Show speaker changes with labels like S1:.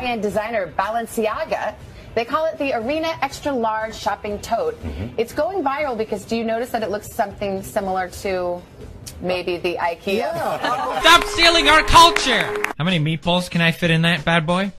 S1: And designer Balenciaga, they call it the Arena Extra Large Shopping Tote. It's going viral because do you notice that it looks something similar to maybe the IKEA?
S2: Stop stealing our culture! How many meatballs can I fit in that bad boy?